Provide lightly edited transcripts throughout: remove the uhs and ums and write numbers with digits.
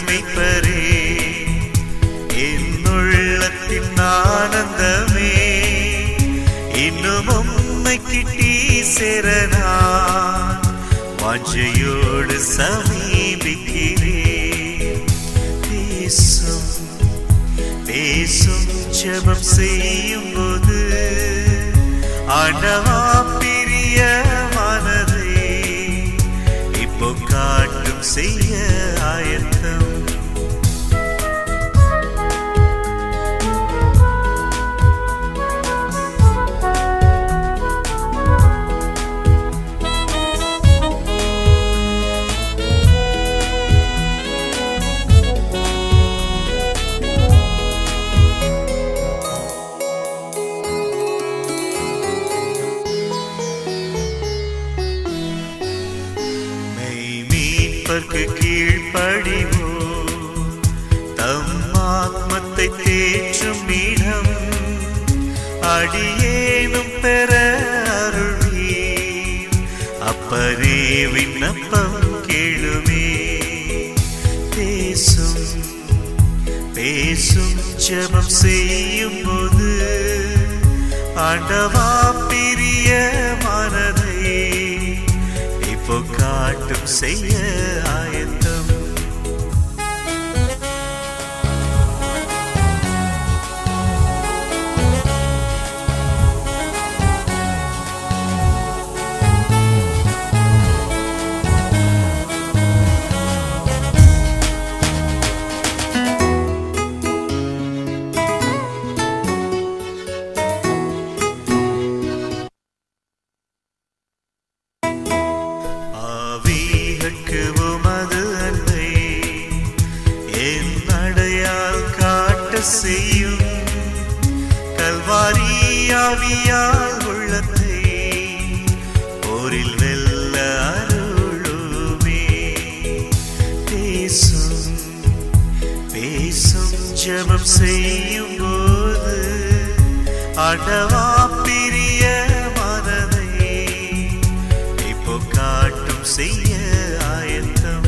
மெய்ப்பரே என்னுள்ளத்தின் ஆனந்தமே இன்னும் உம்மை கிட்டி சேரனா வாஞ்சையோடு சமீபிக்கிறே பேசும் பேசும் ஜெபம் செய்யும் போது ஆண்டவா பிரிய மனதை இப்போ காட்டும் செய்ய ஆயத்தம் கீழ்ப்படிவோ தம் ஆத்மத்தை தேற்றும் இடம் அடியேனும் பெற அருள்வீர் அப்பரே விண்ணப்பம் கேளுமே பேசும் பேசும் ஜெபம் செய்யும் போது ஆண்டவா பிரிய மனதை இப்போ காட்டும் செய்ய ஆயத்தம் உமது அன்பை என் அடையால் காட்ட செய்யும் கல்வாரி ஆவியால் உள்ளத்தை போரில் வெல்ல அருளுமே பேசும் பேசும் ஜெபம் செய்யும் போது ஆண்டவா பிரிய மனதை இப்போ காட்டும் செய்ய ஆயத்தம்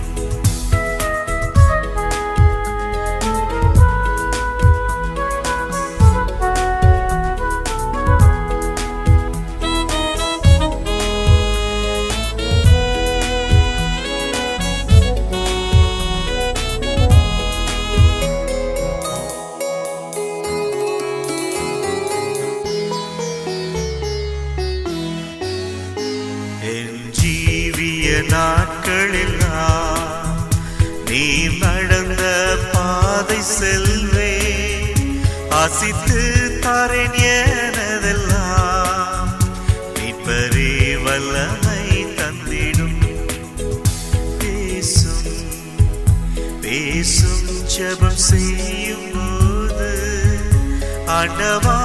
நாட்களெல்லாம் நீ நடந்த பாதை செல்வே ஆசித்து தாரேன் எனதெல்லாம் மீட்பரே வல்லமை தந்திடும் பேசும் பேசும் ஜெபம் செய்யும் போது ஆண்டவா